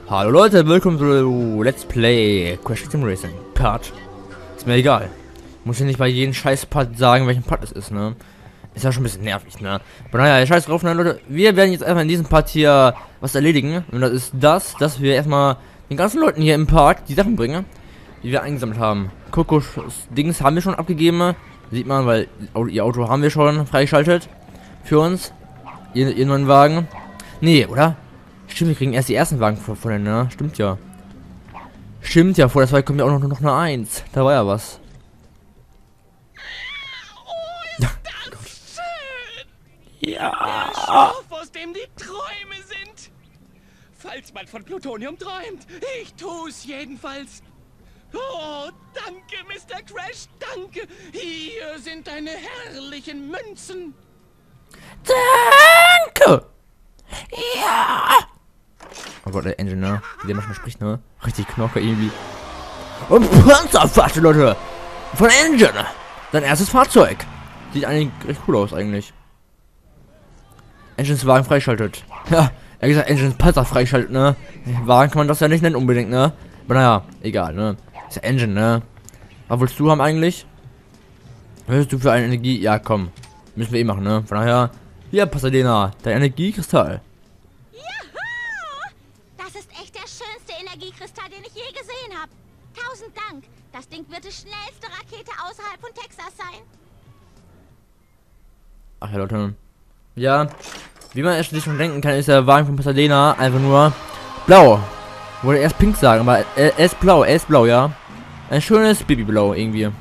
Hallo Leute, willkommen zu Let's Play Crash Team Racing Part. Ist mir egal. Muss ja nicht bei jedem scheiß Part sagen, welchen Part es ist, ne? Ist ja schon ein bisschen nervig, ne? Aber naja, scheiß drauf, ne, Leute. Wir werden jetzt einfach in diesem Part hier was erledigen. Und das ist dass wir erstmal den ganzen Leuten hier im Park die Sachen bringen, die wir eingesammelt haben. Kokos Dings haben wir schon abgegeben. Sieht man, weil ihr Auto haben wir schon freigeschaltet. Für uns. Ihr neuen Wagen. Nee, oder? Stimmt, wir kriegen erst die ersten Wagen von denen, ne? Stimmt ja. Stimmt ja, vor der 2 kommt ja auch noch eine 1. Da war ja was. Oh, ist das schön! Ja. Der Stoff, aus dem die Träume sind. Falls man von Plutonium träumt. Ich tu's jedenfalls. Oh, danke, Mr. Crash, danke. Hier sind deine herrlichen Münzen. Danke! Ja! Oh Gott, der Engine, ne? Wie der manchmal spricht, ne? Richtig Knorke irgendwie. Und Panzerfahrt, Leute! Von Engine! Sein erstes Fahrzeug! Sieht eigentlich recht cool aus, eigentlich. Engines Wagen freischaltet. Ja, er hat gesagt, Engines Panzer freischaltet, ne? Wagen kann man das ja nicht nennen unbedingt, ne? Aber naja, egal, ne? Ist ja Engine, ne? Was willst du haben eigentlich? Was willst du für eine Energie? Ja, komm. Müssen wir eh machen, ne? Von daher, hier, Pasadena, dein Energiekristall. Das ist echt der schönste Energiekristall, den ich je gesehen habe. 1000 Dank. Das Ding wird die schnellste Rakete außerhalb von Texas sein. Ach ja, Leute. Ja, wie man sich schon denken kann, ist der Wagen von Pasadena einfach nur blau. Wollte erst pink sagen, aber er ist blau, ja. Ein schönes Babyblau irgendwie.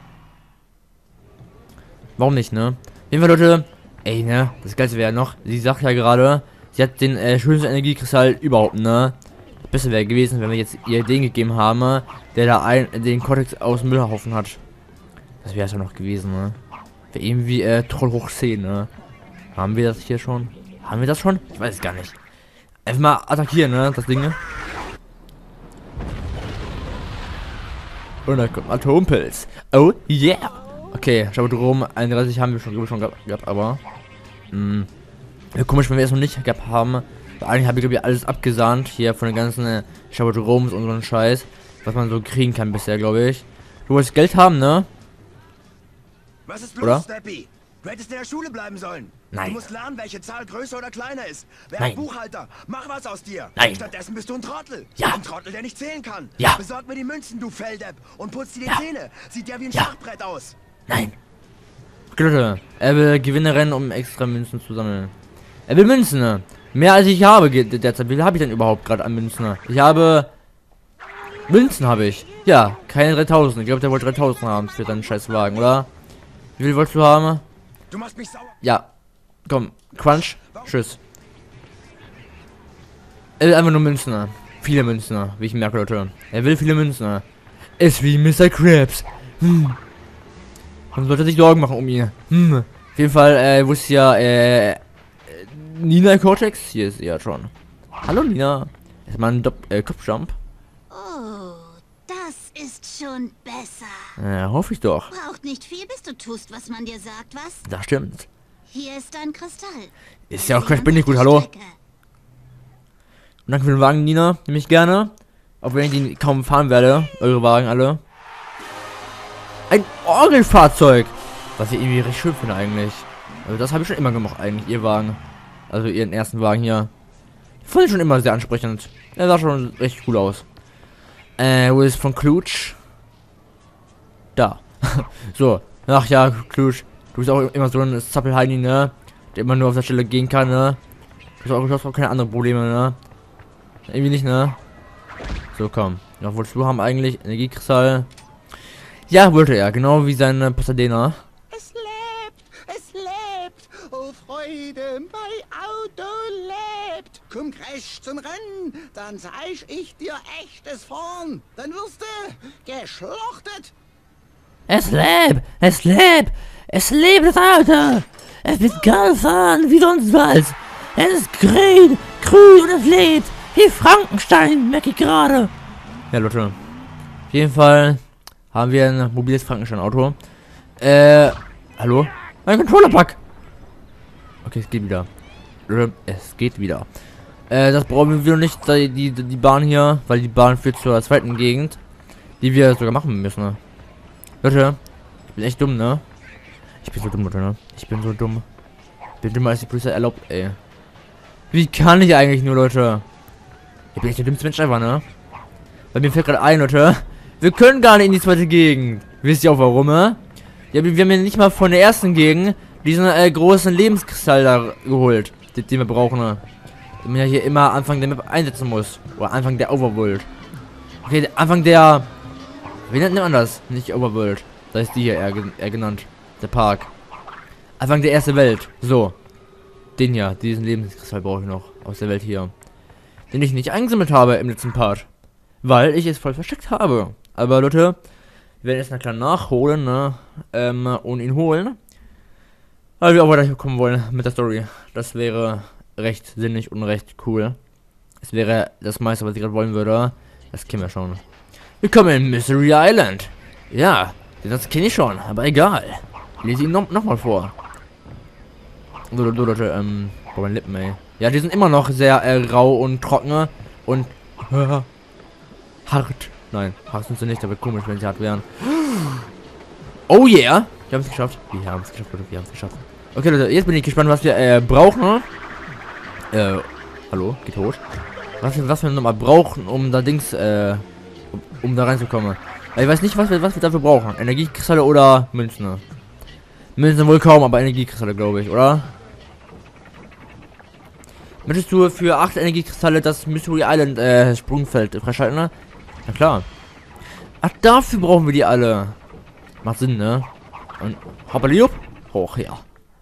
Warum nicht, ne? Auf jeden Fall, Leute, ey, ne, das Geilste wäre noch, sie sagt ja gerade, sie hat den schönsten Energiekristall überhaupt, ne? Das Beste wäre gewesen, wenn wir jetzt ihr den gegeben haben, der da den Cortex aus dem Müllhaufen hat. Das wäre es ja noch gewesen, ne? Wäre irgendwie Troll hoch 10, ne? Haben wir das hier schon? Haben wir das schon? Ich weiß es gar nicht. Einfach mal attackieren, ne? Das Ding. Und da kommt Atompilz. Oh yeah! Okay, Schaudrom 31 haben wir schon gehabt, aber komisch, wenn wir es noch nicht gehabt haben. Weil eigentlich habe ich, glaube ich, alles abgesahnt hier von den ganzen Schaudroms und so einen Scheiß, was man so kriegen kann bisher, glaube ich. Du wolltest Geld haben, ne? Was ist los, Oder? Steppy? Du hättest in der Schule bleiben sollen. Nein. Du musst lernen, welche Zahl größer oder kleiner ist. Wer Nein. ein Buchhalter? Mach was aus dir. Nein. Stattdessen bist du ein Trottel. Ja. Ein Trottel, der nicht zählen kann. Ja. Besorg mir die Münzen, du Felddepp, und putz dir die Ja. Zähne. Sieht ja wie ein Ja. Schachbrett aus. Nein. Okay, Leute, er will Gewinnerennen, um extra Münzen zu sammeln. Er will Münzen, ne? Mehr als ich habe derzeit. Wie viel habe ich denn überhaupt gerade an Münzen? Ne? Ich habe... Münzen habe ich. Ja, keine 3000. Ich glaube, der wollte 3000 haben für seinen scheiß Wagen, oder? Wie viel wolltest du haben? Du machst mich sauer. Ja. Komm, Crunch. Tschüss. Er will einfach nur Münzen, ne? Viele Münzen, ne? Wie ich merke, Leute. Er will viele Münzen, ne? Ist wie Mr. Krabs. Man sollte sich Sorgen machen um ihn. Auf jeden Fall, wo ist ja, Nina Cortex? Hier ist sie ja schon. Hallo, Nina. Erstmal ein Kopfjump. Oh, das ist schon besser. Hoffe ich doch. Braucht nicht viel, bis du tust, was man dir sagt, was? Das stimmt. Hier ist dein Kristall. Ist ja auch Crash Bandicoot, hallo. Und danke für den Wagen, Nina. Nehme ich gerne. Auch wenn ich den kaum fahren werde. Eure Wagen alle. Ein Orgelfahrzeug. Was ich irgendwie recht schön finde eigentlich. Also das habe ich schon immer gemacht eigentlich, ihr Wagen. Also ihren ersten Wagen hier. Fand ich schon immer sehr ansprechend. Er sah schon recht cool aus. Wo ist von Klutsch? Da. So. Ach ja, Klutsch. Du bist auch immer so ein Zappelheini, ne? Der immer nur auf der Stelle gehen kann, ne? Du hast auch keine anderen Probleme, ne? Irgendwie nicht, ne? So, komm. Ja, wolltest du haben eigentlich? Energiekristall. Ja, wollte er. Genau wie sein Pasadena. Es lebt, es lebt. Oh Freude, mein Auto lebt. Komm, Crash, zum Rennen. Dann zeig ich dir echtes Fahren. Dann wirst du geschlachtet. Es lebt! Es lebt! Es lebt das Auto! Es wird geil fahren, wie sonst was! Es ist grün und es lebt! Wie Frankenstein, merke ich gerade! Ja, Leute. Auf jeden Fall haben wir ein mobiles Frankenstein-Auto. Hallo? Mein Controller-Pack! Okay, es geht wieder. Es geht wieder. Das brauchen wir wieder nicht, die Bahn hier, weil die Bahn führt zur zweiten Gegend, die wir sogar machen müssen. Ne? Leute, ich bin echt dumm, ne? Ich bin so dumm, Leute, ne? Ich bin so dumm. Ich bin dümmer als die Polizei erlaubt, ey. Wie kann ich eigentlich nur, Leute? Ich bin echt der dümmste Mensch einfach, ne? Bei mir fällt gerade ein, Leute. Wir können gar nicht in die zweite Gegend. Wisst ihr auch warum, ne? Ja, wir haben ja nicht mal von der ersten Gegend diesen großen Lebenskristall da geholt, den wir brauchen, ne? Den man ja hier immer Anfang der Map einsetzen muss. Oder Anfang der Overworld. Okay, Anfang der... Wie nennt man das? Nicht Overworld. Da ist die hier eher genannt. Der Park. Anfang der erste Welt. So. Den hier. Diesen Lebenskristall brauche ich noch. Aus der Welt hier. Den ich nicht eingesammelt habe im letzten Part. Weil ich es voll versteckt habe. Aber Leute, wir werden jetzt klar nachholen, ne? Und ihn holen. Weil wir auch weiterkommen wollen mit der Story. Das wäre recht sinnig und recht cool. Es wäre das meiste, was ich gerade wollen würde. Das kennen wir schon. Willkommen in Mystery Island. Ja, das kenne ich schon, aber egal. Lese ihn noch mal vor. So, Leute, boah, meine Lippen, ey. Ja, die sind immer noch sehr rau und trocken und hart. Nein, hart sind sie nicht, aber komisch, wenn sie hart wären. Oh yeah! Wir haben es geschafft. Wir haben es geschafft, Leute, wir haben es geschafft. Okay, Leute, jetzt bin ich gespannt, was wir brauchen. Hallo, geht hoch. Was wir nochmal brauchen, um da Dings, um da reinzukommen. Ich weiß nicht, was wir dafür brauchen. Energiekristalle oder Münzen. Ne? Münzen wohl kaum, aber Energiekristalle, glaube ich, oder? Möchtest du für 8 Energiekristalle das Mystery Island Sprungfeld freischalten? Ne? Na klar. Ach, dafür brauchen wir die alle. Macht Sinn, ne? Und hoppaliup. Hoch, ja.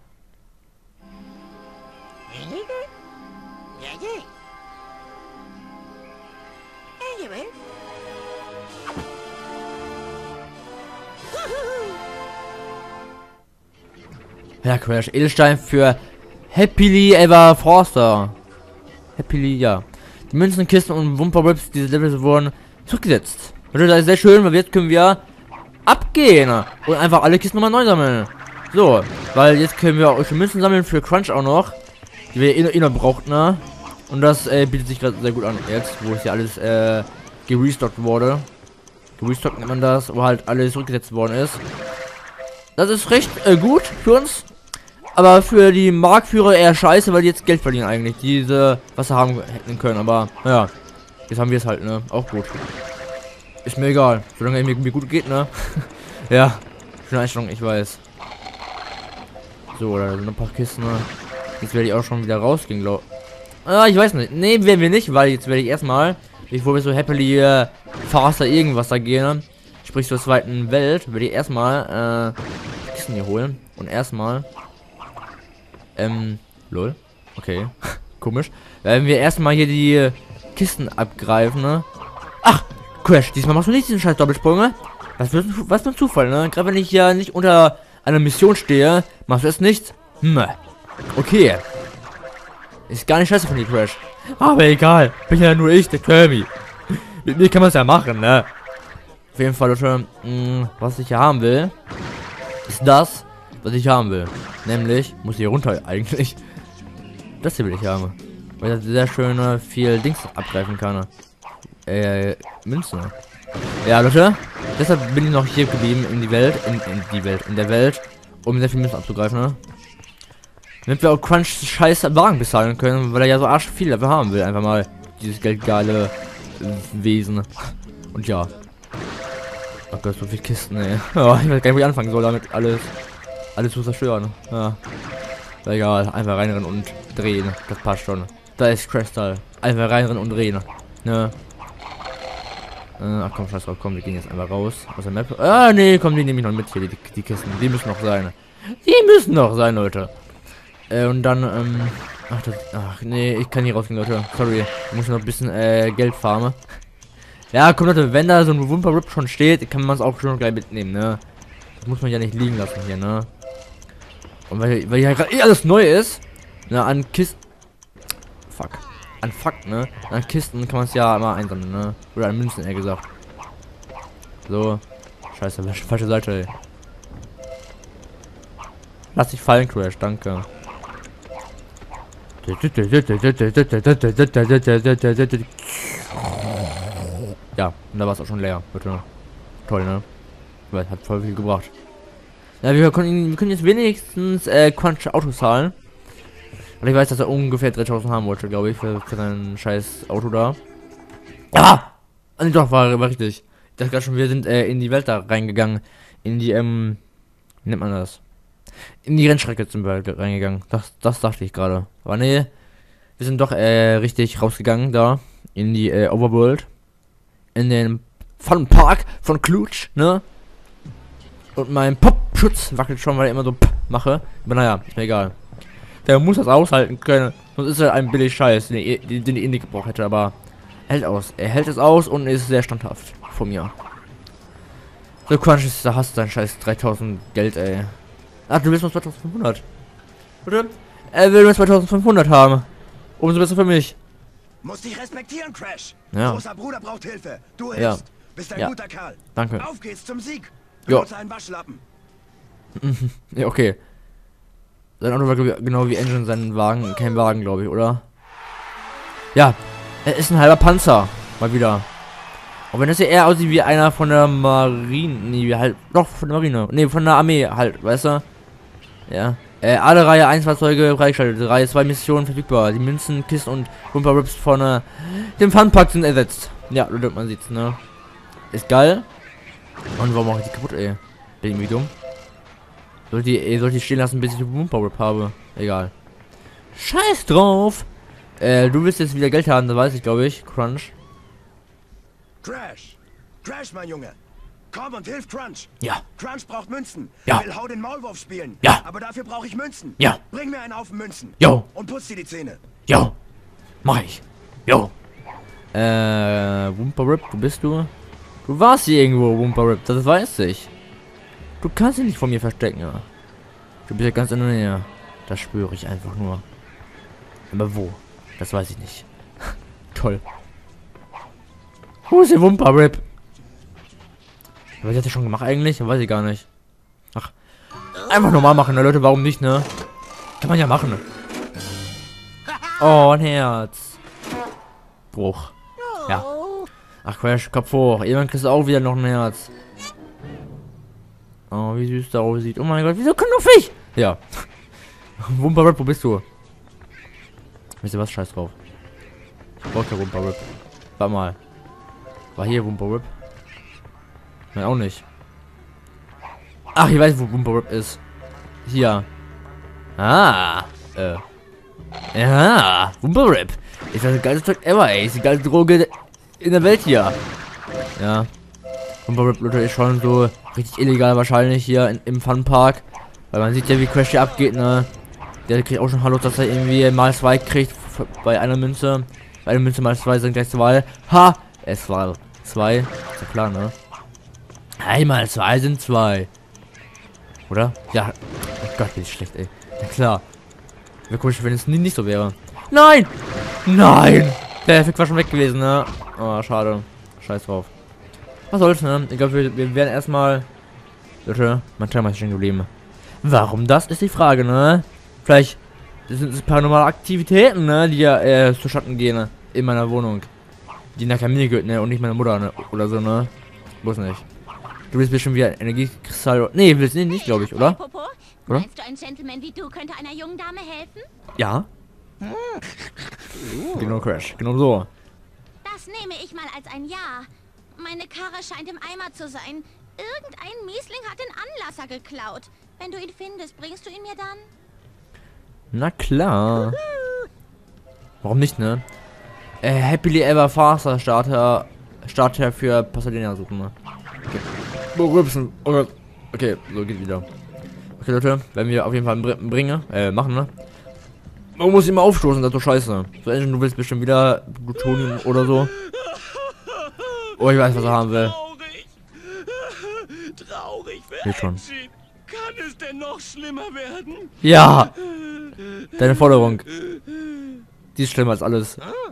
Ja, Crash. Edelstein für Happily Ever Forster. Happily, ja. Die Münzen, Kisten und Wumperwhips diese Levels wurden zurückgesetzt. Das ist sehr schön, weil jetzt können wir abgehen und einfach alle Kisten nochmal neu sammeln. So, weil jetzt können wir auch schon Münzen sammeln für Crunch auch noch, die wir eh noch brauchten, ne? Und das bietet sich gerade sehr gut an jetzt, wo es ja alles gerestockt wurde. Gerestockt nennt man das, wo halt alles zurückgesetzt worden ist. Das ist recht gut für uns. Aber für die Marktführer eher scheiße, weil die jetzt Geld verdienen eigentlich. Diese Wasser haben hätten können. Aber naja, jetzt haben wir es halt, ne? Auch gut. Ist mir egal. Solange mir gut geht, ne? Ja, schöne Einstellung, ich weiß. So, da sind noch ein paar Kisten, ne? Jetzt werde ich auch schon wieder rausgehen, glaube ich. Ah, ich weiß nicht. Ne, werden wir nicht, weil jetzt werde ich erstmal, bevor wir so happily faster irgendwas da gehen, sprich zur zweiten Welt, werde ich erstmal Kisten hier holen. Und erstmal lol. Okay. Komisch. Werden wir erstmal hier die Kisten abgreifen, ne? Ach, Crash, diesmal machst du nicht diesen scheiß Doppelsprung. Was für ein Zufall, ne? Gerade wenn ich ja nicht unter einer Mission stehe, machst du es nicht. Okay. Ist gar nicht scheiße von dir, Crash. Aber egal. Bin ja nur ich, der Kirby. Mit mir kann man es ja machen, ne? Auf jeden Fall, Leute, was ich hier haben will, ist das, was ich haben will. Nämlich, muss hier runter eigentlich. Das hier will ich haben. Weil das sehr schön viel Dings abgreifen kann. Münzen. Ja, Leute. Deshalb bin ich noch hier geblieben in der Welt, um sehr viel Münzen abzugreifen, ne? Damit wir auch Crunch scheiß Wagen bezahlen können, weil er ja so arsch viel dafür haben will. Einfach mal dieses geldgeile Wesen. Und ja. Oh Gott, so viele Kisten, ey. Oh, ich weiß gar nicht, wo ich anfangen soll, damit alles zu zerstören. Ja. Egal, einfach reinrennen und drehen. Das passt schon. Da ist Crystal. Einfach reinrennen und drehen. Ne? Ach komm, scheiß drauf, komm, wir gehen jetzt einfach raus aus der Map. Ah, nee, komm, die nehme ich noch mit hier, die Kisten. Die müssen noch sein. Die müssen noch sein, Leute. Und dann, ach, nee, ich kann hier rausgehen, Leute. Sorry, ich muss noch ein bisschen, Geld farmen. Ja, komm, Leute, wenn da so ein Wumperwhip schon steht, kann man es auch schon gleich mitnehmen, ne? Das muss man ja nicht liegen lassen hier, ne? Und weil ja gerade alles neu ist, ne, an Kisten. Fuck. An Fakt, ne? An Kisten kann man es ja immer einsammeln, ne? Oder an Münzen, eher gesagt. So. Scheiße, falsche Seite, ey. Lass dich fallen, Crash, danke. Ja, und da war es auch schon leer. Bitte. Toll, ne? Weil hat voll viel gebracht. Ja, wir können jetzt wenigstens Crunch Auto zahlen. Und ich weiß, dass er ungefähr 3000 haben wollte, glaube ich, für sein scheiß Auto da. Ja! Und doch, war richtig. Ich dachte gerade schon, wir sind in die Welt da reingegangen. In die, wie nennt man das? In die Rennstrecke zum Beispiel reingegangen. Das dachte ich gerade. Aber nee, wir sind doch richtig rausgegangen da. In die Overworld. In den Fun Park von Klutsch, ne? Und mein Popschutz wackelt schon, weil ich immer so mache. Aber naja, ist mir egal. Der muss das aushalten können. Sonst ist er ein billig Scheiß, den ich nicht gebraucht hätte. Aber er hält aus. Er hält es aus und ist sehr standhaft von mir. So, Crunch, da hast du dein scheiß 3000 Geld, ey. Ach, du willst nur 2500. Bitte? Er will nur 2500 haben. Umso besser für mich. Muss dich respektieren, Crash. Ja. Großer Bruder braucht Hilfe. Du Ja. hilfst. Bist ein Ja. guter Kerl. Danke. Auf geht's zum Sieg. Jo. Benutze einen Waschlappen. Ja, okay. Sein Auto war genau wie Engine sein Wagen. Kein Wagen, glaube ich, oder? Ja. Er ist ein halber Panzer. Mal wieder. Auch wenn das ja eher aussieht wie einer von der Marine. Nee, halt. Doch, von der Marine. Nee, von der Armee halt, weißt du? Ja. Alle Reihe 1 Fahrzeuge freigeschaltet. Reihe 2 Missionen verfügbar. Die Münzen, Kisten und Bumper Rips von dem Funpack sind ersetzt. Ja, man sieht's, ne? Ist geil. Und warum mache ich die kaputt, ey? Bin irgendwie dumm. Sollte ich stehen lassen, bis ich den Bumper Rip habe. Egal. Scheiß drauf! Du willst jetzt wieder Geld haben, das weiß ich, glaube ich. Crunch. Crash. Crash, mein Junge. Komm und hilf Crunch. Ja. Crunch braucht Münzen. Ja. Er will Hau den Maulwurf spielen. Ja. Aber dafür brauche ich Münzen. Ja. Bring mir einen Haufen Münzen. Jo. Und putz dir die Zähne. Jo. Mach ich. Jo. Wumper Rip, wo bist du? Du warst hier irgendwo, Wumper Rip, das weiß ich. Du kannst dich nicht von mir verstecken, ja. Du bist ja ganz in der Nähe. Das spüre ich einfach nur. Aber wo? Das weiß ich nicht. Toll. Wo ist der Wumper Rip? Was hat er schon gemacht eigentlich? Weiß ich gar nicht. Ach. Einfach normal machen, ne Leute, warum nicht, ne? Kann man ja machen. Oh, ein Herz. Bruch. Ja. Ach, Crash, Kopf hoch. Irgendwann kriegst du auch wieder noch ein Herz. Oh, wie süß der aussieht. Oh mein Gott, wieso knuffig? Ja. Wumper Rip, wo bist du? Wisst ihr was? Scheiß drauf. Ich brauch kein Wumper Rip. Warte mal. War hier Wumper Rip? Nein, auch nicht. Ach, ich weiß, wo Wumper Rip ist. Hier. Ah. Ja. Wumper Rip. Ist das geilste Zeug ever, ey. Ist die geilste Droge in der Welt hier. Ja. Wumper Rip, Leute, ist schon so richtig illegal wahrscheinlich hier im Funpark. Weil man sieht ja, wie Crash hier abgeht, ne? Der kriegt auch schon Hallo, dass er irgendwie mal 2 kriegt bei einer Münze. Bei einer Münze mal 2 sind gleich 2. Ha! Es war 2. Ist ja klar, ne? Einmal 2 sind 2. Oder? Ja. Oh Gott, wie schlecht, ey. Ja klar. Wäre komisch, wenn es nicht so wäre. Nein! Nein! Der Effekt war schon weg gewesen, ne? Oh, schade. Scheiß drauf. Was soll's, ne? Ich glaube, wir werden erstmal. Leute, mein Timer ist stehen geblieben. Warum das ist die Frage, ne? Vielleicht sind es paranormale Aktivitäten, ne? Die ja zu Schatten gehen, ne? In meiner Wohnung. Die nachher mir gehört, ne? Und nicht meine Mutter, ne? Oder so, ne? Muss nicht. Du willst bestimmt wieder Energiekristall. Nee, willst du nicht, glaube ich, oder? Popo, Oder? meinst du, ein Gentleman wie du könnte einer jungen Dame helfen? Ja. Genau, Crash. Genau so. Das nehme ich mal als ein Ja. Meine Karre scheint im Eimer zu sein. Irgendein Miesling hat den Anlasser geklaut. Wenn du ihn findest, bringst du ihn mir dann? Na klar. Warum nicht, ne? Happily Ever Faster Starter für Pasadena suchen, ne? Okay. Oh, rübsen. Oh Gott. Okay, so geht wieder. Okay, Leute, werden wir auf jeden Fall machen, ne? Man muss immer aufstoßen, das ist so scheiße. So, Engine, du willst bestimmt wieder Plutonium oder so. Oh, ich weiß, was er haben will. Traurig für Geht schon. Engine. Kann es denn noch schlimmer werden? Ja! Deine Forderung. Die ist schlimmer als alles.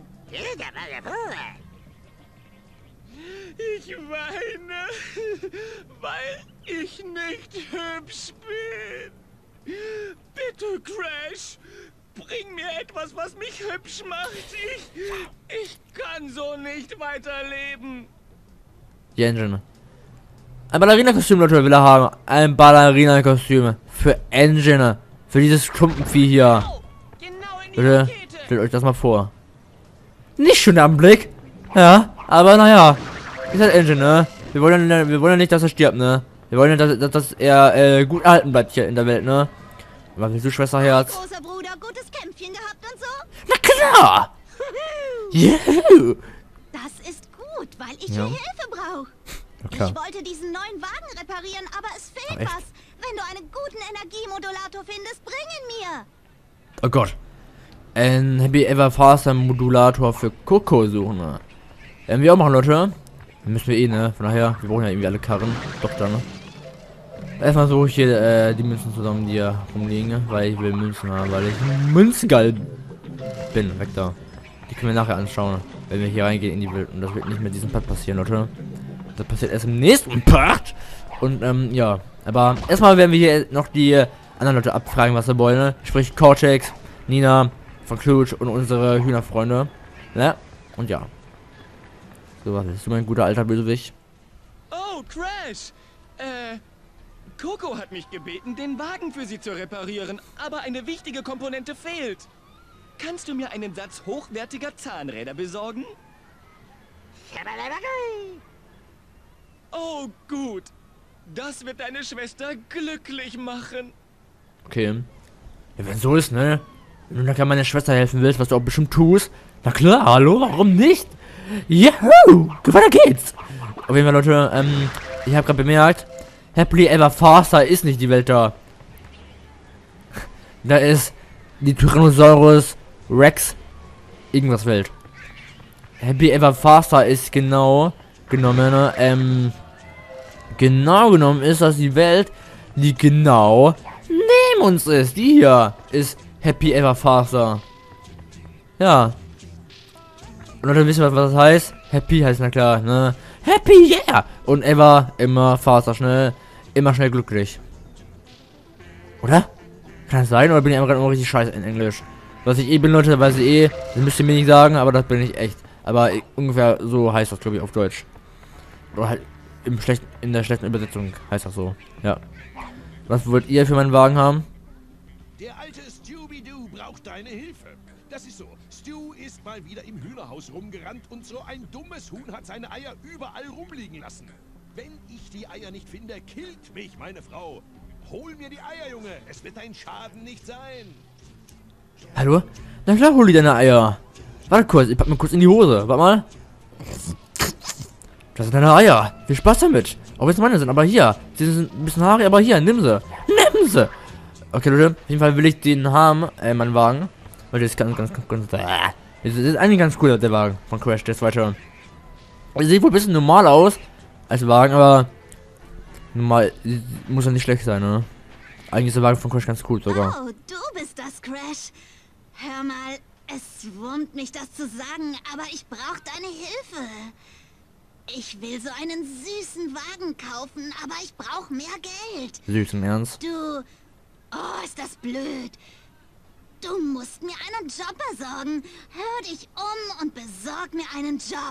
Ich weine, weil ich nicht hübsch bin. Bitte, Crash, bring mir etwas, was mich hübsch macht. Ich kann so nicht weiterleben. Die Engine. Ein Ballerina-Kostüm, Leute, will er haben. Ein Ballerina-Kostüm. Für Engine. Für dieses Klumpenvieh hier. Au, genau in die Bitte, Rakete. stellt euch das mal vor. Nicht schön am Blick. Ja, aber naja. Ist halt Engine, ne? Wir wollen ja nicht, dass er stirbt, ne? Wir wollen ja, dass er gut erhalten bleibt hier in der Welt, ne? Was willst du, Schwesterherz? Großer Bruder, gutes Kämpfchen gehabt und so? Na klar! Juhu! Das ist gut, weil ich Ja. hier Hilfe brauche. Na klar. Ich wollte diesen neuen Wagen reparieren, aber es fehlt Ach, echt? was. Wenn du einen guten Energiemodulator findest, bring ihn mir. Oh Gott. Ein Happy Ever Faster Modulator für Coco suchen, ne? Werden wir auch machen, Leute. Müssen wir eh, ne? Von daher, wir brauchen ja irgendwie alle Karren. Doch, da, ne? Erstmal suche ich hier die Münzen zusammen, die hier rumliegen, weil ich will Münzen haben, weil ich Münzengeil bin. Weg da. Die können wir nachher anschauen, wenn wir hier reingehen in die Welt. Und das wird nicht mit diesem Part passieren, Leute. Das passiert erst im nächsten Part. Und, ja. Aber erstmal werden wir hier noch die anderen Leute abfragen, was sie wollen, ne? Sprich Cortex, Nina, von Klutsch und unsere Hühnerfreunde. Ne? Und ja. So, was bist du, mein guter alter Bösewicht? Oh, Crash. Coco hat mich gebeten, den Wagen für sie zu reparieren, aber eine wichtige Komponente fehlt. Kannst du mir einen Satz hochwertiger Zahnräder besorgen? Oh, gut. Das wird deine Schwester glücklich machen. Okay. Ja, wenn so ist, ne? Wenn du nachher meiner Schwester helfen willst, was du auch bestimmt tust, na klar, hallo, warum nicht? Juhu! Weiter geht's! Auf jeden Fall, Leute, ich habe gerade bemerkt, Happily Ever Faster ist nicht die Welt da. Da ist die Tyrannosaurus Rex irgendwas Welt. Happy Ever Faster ist genau genommen, genau genommen ist das die Welt, die genau neben uns ist. Die hier ist Happy Ever Faster. Ja. Und Leute, wisst ihr, was das heißt? Happy heißt, na klar, ne? Happy, yeah! Und ever, immer faster, schnell, immer schnell glücklich. Oder? Kann das sein? Oder bin ich einfach gerade immer richtig scheiße in Englisch? Was ich eh bin, Leute, weiß ich eh. Das müsst ihr mir nicht sagen, aber das bin ich echt. Aber ungefähr so heißt das, glaube ich, auf Deutsch. Oder halt in der schlechten Übersetzung heißt das so. Ja. Was wollt ihr für meinen Wagen haben? Der alte Scooby-Doo braucht deine Hilfe. Das ist so. Stu ist mal wieder im Hühnerhaus rumgerannt und so ein dummes Huhn hat seine Eier überall rumliegen lassen. Wenn ich die Eier nicht finde, killt mich meine Frau. Hol mir die Eier, Junge. Es wird dein Schaden nicht sein. Hallo? Na klar, hol dir deine Eier. Warte kurz, ich pack mir kurz in die Hose. Warte mal. Das sind deine Eier. Viel Spaß damit. Auch wenn es meine sind, aber hier. Sie sind ein bisschen haarig, aber hier, nimm sie. Nimm sie. Okay, Leute, auf jeden Fall will ich den haben, meinen Wagen. Weil das ist ganz das ist eigentlich ganz cool, der Wagen von Crash, der zweite. Sieht wohl ein bisschen normal aus als Wagen, aber normal muss ja nicht schlecht sein, ne? Eigentlich ist der Wagen von Crash ganz cool sogar. Oh, du bist das, Crash. Hör mal, es wurmt mich, das zu sagen, aber ich brauche deine Hilfe. Ich will so einen süßen Wagen kaufen, aber ich brauche mehr Geld. Süß im Ernst. Du... Oh, ist das blöd. Du musst mir einen Job besorgen. Hör dich um und besorg mir einen Job.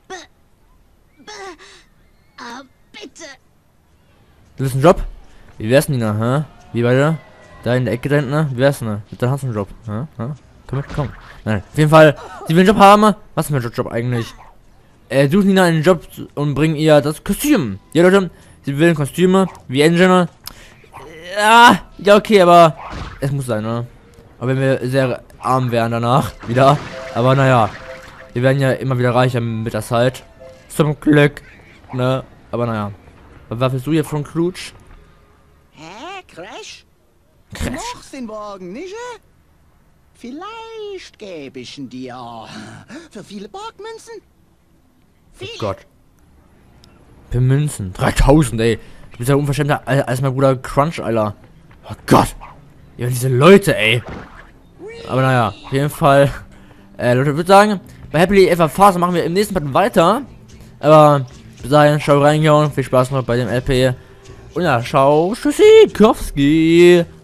Bitte. Du willst einen Job? Wie wär's, Nina, hä? Wie beide? Da in der Ecke da hinten, ne? Wie wär's, ne? Dann hast du einen Job, hä? Komm mit, komm. Nein, auf jeden Fall, sie will einen Job haben. Was ist mein Job eigentlich? Such Nina einen Job und bring ihr das Kostüm. Ja, Leute, sie will Kostüme, wie Engine. Ja, okay, aber es muss sein, ne? Aber wenn wir sehr arm wären danach, wieder. Aber naja, wir werden ja immer wieder reicher mit der Zeit. Zum Glück, ne? Aber naja. Was willst du hier von Klutsch? Hä, Crash? Crash. Du machst den Wagen, nicht? Vielleicht gäbe ich ihn dir für viele Borgmünzen. Oh Gott. Für Münzen. 3000, ey. Du bist ja unverschämter als mein Bruder Crunch, Alter. Oh Gott. Ja, diese Leute, ey. Aber naja, auf jeden Fall. Leute, ich würde sagen, bei Happily Ever Faster machen wir im nächsten Part weiter. Aber bis dahin, schau reingehauen. Viel Spaß noch bei dem LP. Und ja, ciao. Tschüssi, Kowski.